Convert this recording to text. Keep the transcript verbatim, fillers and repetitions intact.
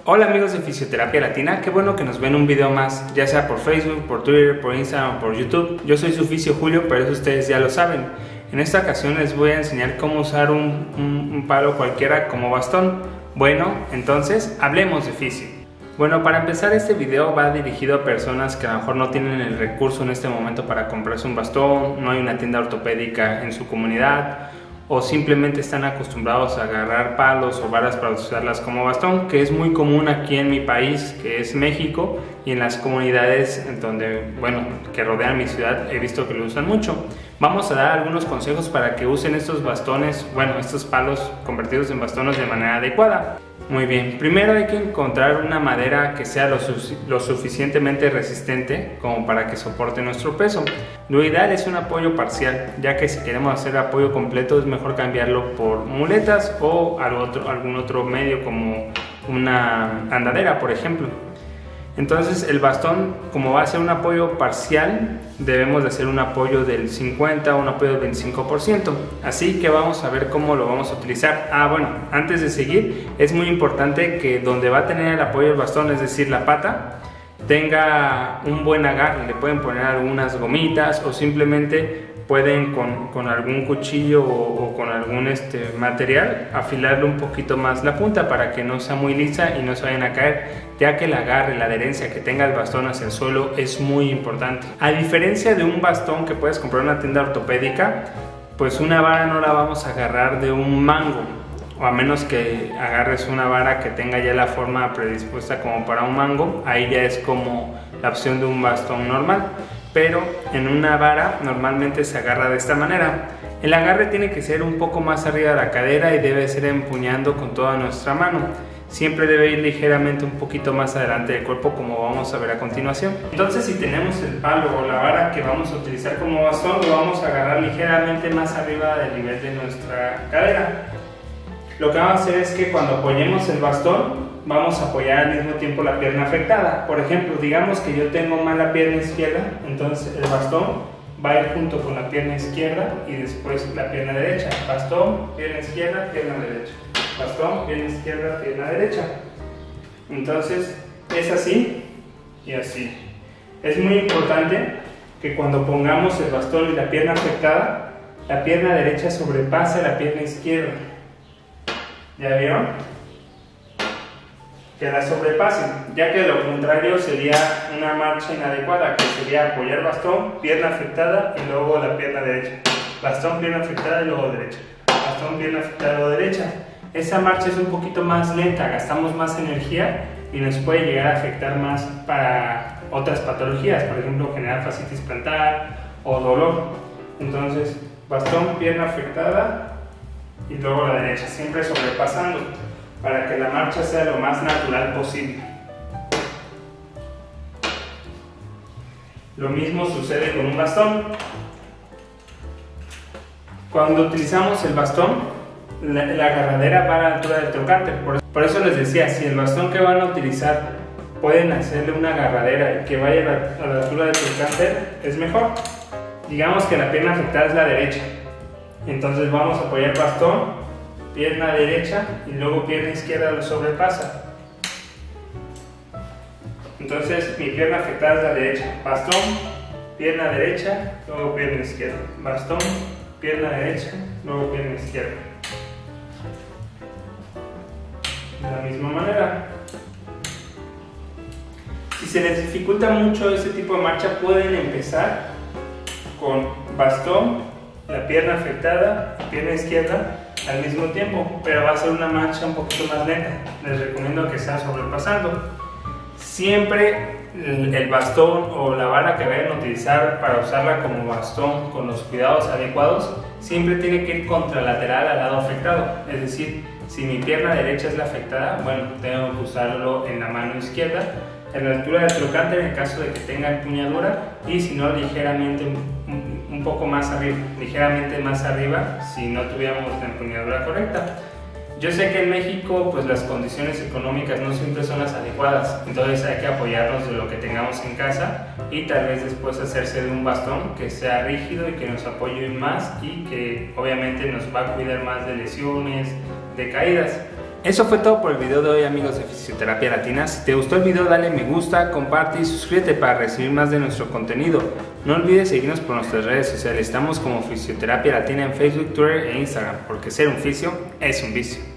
Hola amigos de Fisioterapia Latina, qué bueno que nos ven un video más, ya sea por Facebook, por Twitter, por Instagram o por YouTube. Yo soy su fisio Julio, pero eso ustedes ya lo saben. En esta ocasión les voy a enseñar cómo usar un, un, un palo cualquiera como bastón. Bueno, entonces hablemos de fisio. Bueno, para empezar, este video va dirigido a personas que a lo mejor no tienen el recurso en este momento para comprarse un bastón, no hay una tienda ortopédica en su comunidad, o simplemente están acostumbrados a agarrar palos o varas para usarlas como bastón, que es muy común aquí en mi país, que es México, y en las comunidades en donde, bueno, que rodean mi ciudad he visto que lo usan mucho. Vamos a dar algunos consejos para que usen estos bastones, bueno, estos palos convertidos en bastones de manera adecuada. Muy bien, primero hay que encontrar una madera que sea lo, su lo suficientemente resistente como para que soporte nuestro peso. Lo ideal es un apoyo parcial, ya que si queremos hacer apoyo completo es mejor cambiarlo por muletas o algo otro, algún otro medio como una andadera, por ejemplo. Entonces el bastón, como va a ser un apoyo parcial, debemos de hacer un apoyo del cincuenta o un apoyo del veinticinco por ciento. Así que vamos a ver cómo lo vamos a utilizar. Ah, bueno, antes de seguir, es muy importante que donde va a tener el apoyo el bastón, es decir, la pata, tenga un buen agarre. Le pueden poner algunas gomitas o simplemente pueden con, con algún cuchillo o, o con algún este, material afilarle un poquito más la punta para que no sea muy lisa y no se vayan a caer, ya que el agarre, la adherencia que tenga el bastón hacia el suelo es muy importante. A diferencia de un bastón que puedes comprar en una tienda ortopédica, pues una vara no la vamos a agarrar de un mango, o a menos que agarres una vara que tenga ya la forma predispuesta como para un mango, ahí ya es como la opción de un bastón normal. Pero en una vara normalmente se agarra de esta manera. El agarre tiene que ser un poco más arriba de la cadera y debe ser empuñando con toda nuestra mano. Siempre debe ir ligeramente un poquito más adelante del cuerpo, como vamos a ver a continuación. Entonces, si tenemos el palo o la vara que vamos a utilizar como bastón, lo vamos a agarrar ligeramente más arriba del nivel de nuestra cadera. Lo que vamos a hacer es que cuando apoyemos el bastón, vamos a apoyar al mismo tiempo la pierna afectada. Por ejemplo, digamos que yo tengo mal la pierna izquierda, entonces el bastón va a ir junto con la pierna izquierda y después la pierna derecha. Bastón, pierna izquierda, pierna derecha. Bastón, pierna izquierda, pierna derecha. Entonces es así y así. Es muy importante que cuando pongamos el bastón y la pierna afectada, la pierna derecha sobrepase la pierna izquierda. ¿Ya vieron? Que la sobrepasen, ya que lo contrario sería una marcha inadecuada, que sería apoyar bastón, pierna afectada y luego la pierna derecha. Bastón, pierna afectada y luego derecha. Bastón, pierna afectada y luego derecha. Esa marcha es un poquito más lenta, gastamos más energía y nos puede llegar a afectar más para otras patologías, por ejemplo, generar fascitis plantar o dolor. Entonces, bastón, pierna afectada y luego la derecha, siempre sobrepasando, para que la marcha sea lo más natural posible. Lo mismo sucede con un bastón. Cuando utilizamos el bastón, la, la agarradera va a la altura del trocánter. Por, por eso les decía, si el bastón que van a utilizar pueden hacerle una agarradera que vaya a la, a la altura del trocánter, es mejor. Digamos que la pierna afectada es la derecha. Entonces vamos a apoyar bastón, pierna derecha y luego pierna izquierda lo sobrepasa. Entonces mi pierna afectada es la derecha. Bastón, pierna derecha, luego pierna izquierda. Bastón, pierna derecha, luego pierna izquierda. De la misma manera. Si se les dificulta mucho este tipo de marcha, pueden empezar con bastón, la pierna afectada y pierna izquierda al mismo tiempo, pero va a ser una marcha un poquito más lenta. Les recomiendo que sea sobrepasando. Siempre el bastón o la vara que vayan a utilizar para usarla como bastón con los cuidados adecuados, siempre tiene que ir contralateral al lado afectado. Es decir, si mi pierna derecha es la afectada, bueno, tengo que usarlo en la mano izquierda, en la altura del trocánter en el caso de que tenga empuñadura, y si no, ligeramente un, un poco más arriba, ligeramente más arriba si no tuviéramos la empuñadura correcta. Yo sé que en México pues las condiciones económicas no siempre son las adecuadas, entonces hay que apoyarnos de lo que tengamos en casa y tal vez después hacerse de un bastón que sea rígido y que nos apoye más y que obviamente nos va a cuidar más de lesiones, de caídas. Eso fue todo por el video de hoy, amigos de Fisioterapia Latina. Si te gustó el video, dale me gusta, comparte y suscríbete para recibir más de nuestro contenido. No olvides seguirnos por nuestras redes sociales. Estamos como Fisioterapia Latina en Facebook, Twitter e Instagram, porque ser un fisio es un vicio.